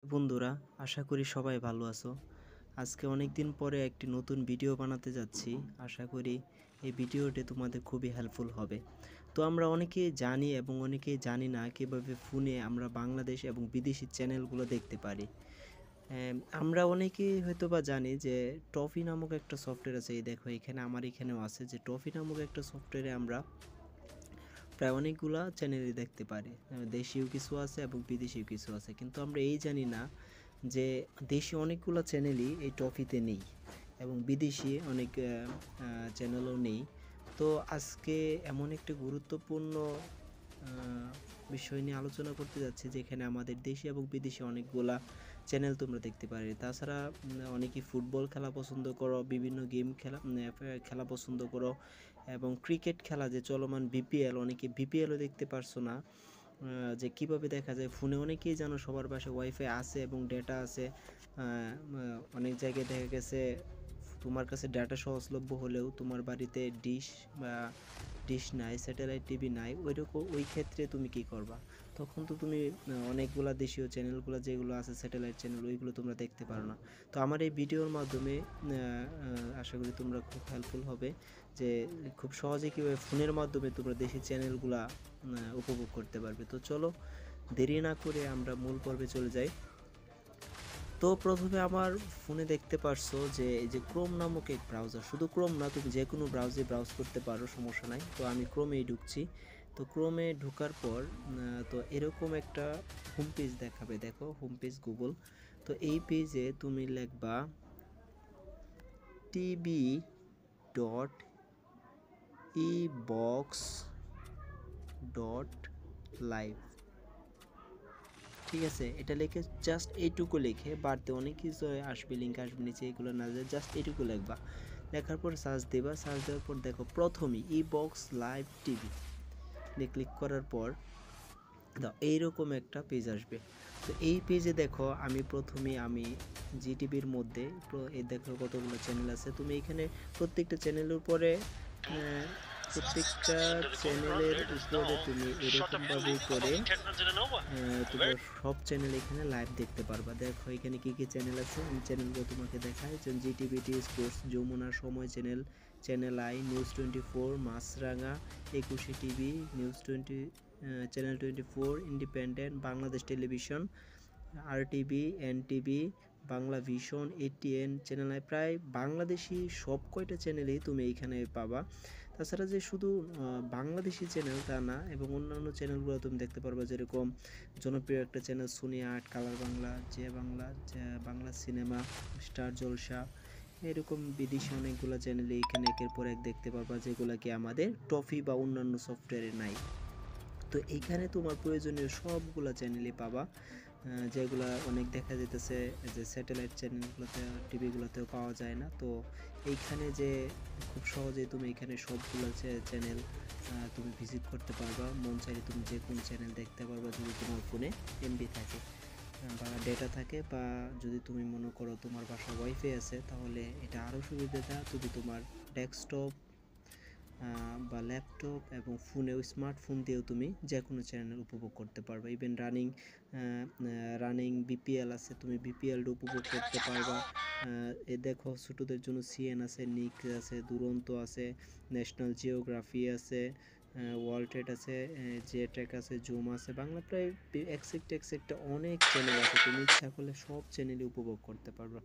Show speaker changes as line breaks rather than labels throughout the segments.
বন্ধুরা, আশা করি সবাই ভালো আছো। আজকে অনেক দিন পরে একটি নতুন ভিডিও বানাতে যাচ্ছি। আশা করি এই ভিডিওটি তোমাদের খুবই হেল্পফুল হবে। তো আমরা অনেকেই জানি এবং অনেকেই জানি না কীভাবে ফোনে আমরা বাংলাদেশ এবং বিদেশি চ্যানেলগুলো দেখতে পারি। আমরা অনেকেই হয়তোবা জানি যে টফি নামক একটা সফটওয়্যার আছে। এই দেখো এখানে আমার এখানেও আছে যে টফি নামক একটা সফটওয়্যারে আমরা প্রায় অনেকগুলা চ্যানেলই দেখতে পারি। দেশীয় কিছু আছে এবং বিদেশিও কিছু আছে, কিন্তু আমরা এই জানি না যে দেশি অনেকগুলো চ্যানেলই এই টফিতে নেই এবং বিদেশি অনেক চ্যানেলও নেই। তো আজকে এমন একটি গুরুত্বপূর্ণ বিষয় নিয়ে আলোচনা করতে যাচ্ছি, যেখানে আমাদের দেশি এবং বিদেশি অনেকগুলা চ্যানেল তোমরা দেখতে পারে। তাছাড়া অনেকেই ফুটবল খেলা পছন্দ করো, বিভিন্ন গেম খেলা পছন্দ করো, এবং ক্রিকেট খেলা যে চলমান বিপিএল, অনেকে বিপিএলও দেখতে পারছো না। যে কিভাবে দেখা যায় ফোনে, অনেকেই জানো সবার পাশে ওয়াইফাই আছে এবং ডেটা আছে। অনেক জায়গায় দেখা গেছে তোমার কাছে ডাটা সহজলভ্য হলেও তোমার বাড়িতে ডিশ নাই, স্যাটেলাইট টিভি নাই, ওই ক্ষেত্রে তুমি কি করবা? তখন তো তুমি অনেকগুলা দেশীয় চ্যানেলগুলো যেগুলো আছে স্যাটেলাইট চ্যানেল, ওইগুলো তোমরা দেখতে পারো না। তো আমার এই ভিডিওর মাধ্যমে আশা করি তোমরা খুব হেল্পফুল হবে যে খুব সহজে কীভাবে ফোনের মাধ্যমে তোমরা দেশি চ্যানেলগুলা উপভোগ করতে পারবে। তো চলো দেরি না করে আমরা মূল পর্বে চলে যাই। তো প্রথমে আমার ফোনে দেখতে পারছো যে এই যে ক্রোম নামক এক ব্রাউজার, শুধু ক্রোম না, তুমি যে কোনো ব্রাউজে ব্রাউজ করতে পারো, সমস্যা নাই। তো আমি ক্রোমেই ঢুকছি। তো ক্রোমে ঢোকার পর তো এরকম একটা হোম পেজ দেখাবে, দেখো হোম পেজ গুগল। তো এই পেজে তুমি লিখবা tb.ebox.live, ঠিক আছে? এটা লিখে জাস্ট এইটুকু লিখে বাড়তে অনেক কিছু আসবে, লিঙ্ক আসবে নিচে, এগুলো না যায়, জাস্ট এইটুকু লিখবা। লেখার পর সার্চ দেবা, সার্চ দেওয়ার পর দেখো প্রথমেই ইবক্স লাইভ টিভি ক্লিক করার পর দাও এইরকম একটা পেজ আসবে। তো এই পেজে দেখো আমি জিটিভির মধ্যে এই দেখো কতগুলো চ্যানেল আছে। তুমি এখানে প্রত্যেকটা চ্যানেলের উপরে তুমি এরকমভাবে করে তোমার সব চ্যানেল এখানে লাইভ দেখতে পারবা। দেখো এখানে কি কি চ্যানেল আছে, আমি চ্যানেলগুলো তোমাকে দেখাই। জিটিভিটি sports, Jamuna, Somoy channel, channel I, news 24, Maasranga, 21 TV, news 20, channel 24, independent, Bangladesh television, RTV, NTV, Bangla vision, ATN, channel I, প্রায় বাংলাদেশি সব কয়টা চ্যানেলই তুমি এইখানে পাবা। তাছাড়া যে শুধু বাংলাদেশি চ্যানেল তা না, এবং অন্যান্য চ্যানেলগুলো তুমি দেখতে পারবা, যেরকম জনপ্রিয় একটা channel Sony Aath, Colors Bangla, Bangla cinema, Star Jalsha, এরকম বিদেশি অনেকগুলো চ্যানেলে এখানে একের পর এক দেখতে পারবা, যেগুলো কি আমাদের টফি বা অন্যান্য সফটওয়্যারে নাই। তো এইখানে তোমার প্রয়োজনীয় সবগুলা চ্যানেলই পাবা, যেগুলো অনেক দেখা যেতেছে যে স্যাটেলাইট চ্যানেলগুলোতে, টিভিগুলোতেও পাওয়া যায় না। তো এইখানে যে খুব সহজেই তুমি এখানে সবগুলো চ্যানেল তুমি ভিজিট করতে পারবা। মন চাইলে তুমি যে কোনো চ্যানেল দেখতে পারবা, যদি তোমার ফোনে এমবি থাকে বা ডেটা থাকে, বা যদি তুমি মনে করো তোমার বাসায় ওয়াইফাই আছে, তাহলে এটা আরও সুবিধা। তুমি তোমার ডেস্কটপ বা ল্যাপটপ এবং ফোনেও, স্মার্টফোন দিয়েও তুমি যে কোনো চ্যানেল উপভোগ করতে পারবে। ইভেন রানিং বিপিএল আছে, তুমি বিপিএল উপভোগ করতে পারবা। এ দেখো ছোটোদের জন্য সিএন আছে, নিক আছে, দুরন্ত আছে, ন্যাশনাল জিওগ্রাফি আছে, ওয়ার্ল্ড ট্রেড আছে, জে ট্র্যাক আছে, জুম আছে, বাংলা প্রায় এক্সেক্ট অনেক চ্যানেল আছে। তুমি ইচ্ছা করলে সব চ্যানেলই উপভোগ করতে পারবা।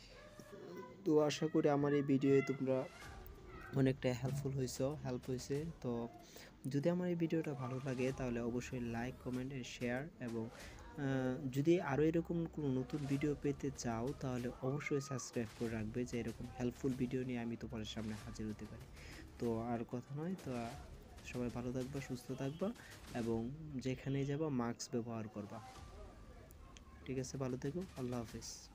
তো আশা করি আমার এই ভিডিওয়ে তোমরা অনেকটা হেল্প হয়েছে। তো যদি আমার এই ভিডিওটা ভালো লাগে তাহলে অবশ্যই লাইক, কমেন্ট, শেয়ার, এবং যদি আরও এরকম কোনো নতুন ভিডিও পেতে চাও তাহলে অবশ্যই সাবস্ক্রাইব করে রাখবে, যে এরকম হেল্পফুল ভিডিও নিয়ে আমি তোমাদের সামনে হাজির হতে পারি। তো আর কথা নয়, তো সবাই ভালো থাকবা, সুস্থ থাকবা, এবং যেখানেই যাবা মাস্ক ব্যবহার করবা। ঠিক আছে, ভালো থেকো, আল্লাহ হাফেজ।